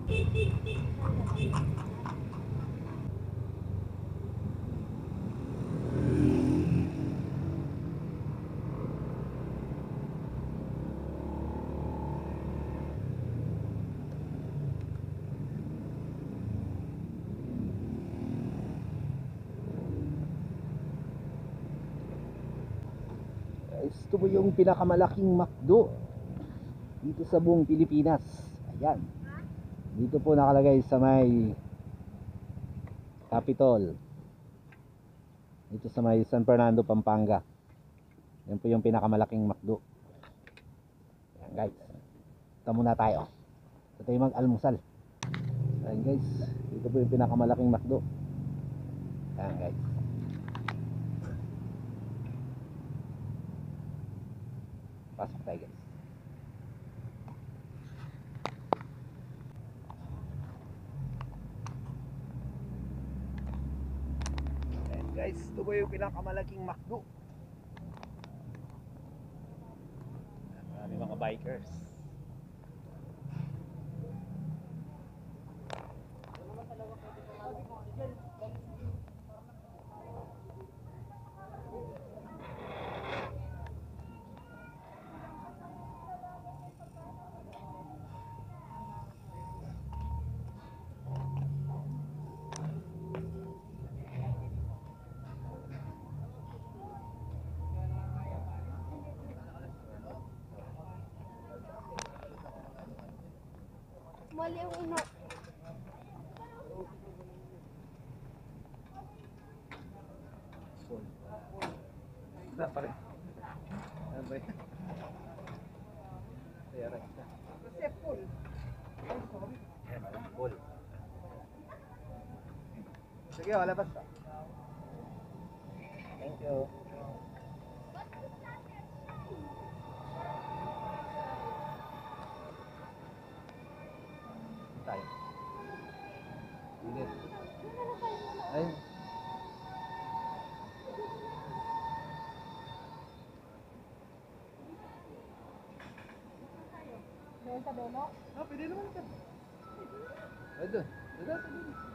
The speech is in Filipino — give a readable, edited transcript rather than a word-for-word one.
Ito po yung pinakamalaking McDo dito sa buong Pilipinas. Ayan. Dito po nakalagay sa may Capitol. Dito sa may San Fernando, Pampanga. Yan po yung pinakamalaking McDo. Ayan guys. Ito muna tayo. Ito tayo mag-almusal. Ayan guys. Dito po yung pinakamalaking McDo. Ayan guys. Pasok tayo guys. Ayan guys, ito po yung pinakamalaking McDo. Marami mga bikers. Mali yung ino. Wala pa rin. Ano ba yan? Kaya rin. Kasi full. Ayan, full. Sige, labas ka. Thank you. Tayo. Init. Ay. Dahil sa belo? Ah, pwede naman ka. Ay, doon. Doon.